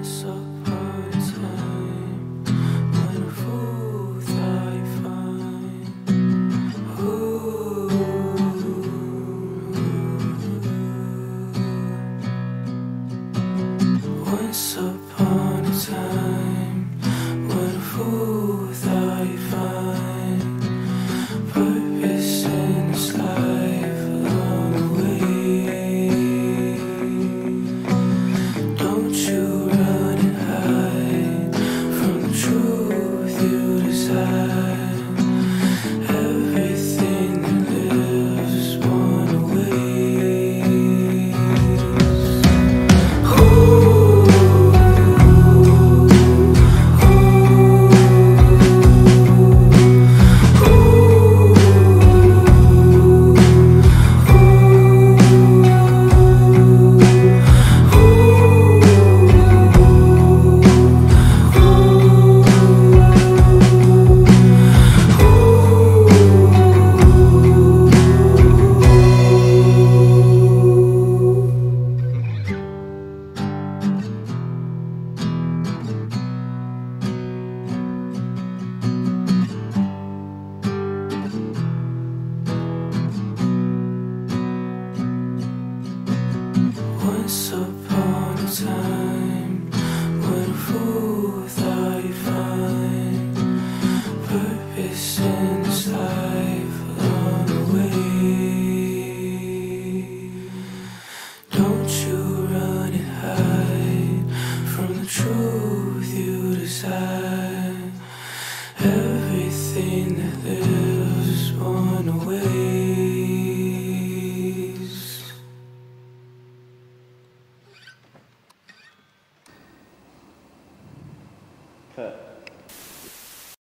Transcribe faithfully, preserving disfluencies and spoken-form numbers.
Once upon a time, when a fool thought he'd find, ooh, once upon a time, when a fool thought he'd find purpose in his life along the way. Don't you run and hide from the truth you desire. Everything that lives is one away. Ooh, once upon a time, when a fool thought he'd find purpose in his life along the way. Don't you run and hide from the truth you desire. Everything that lives is born away. Cut.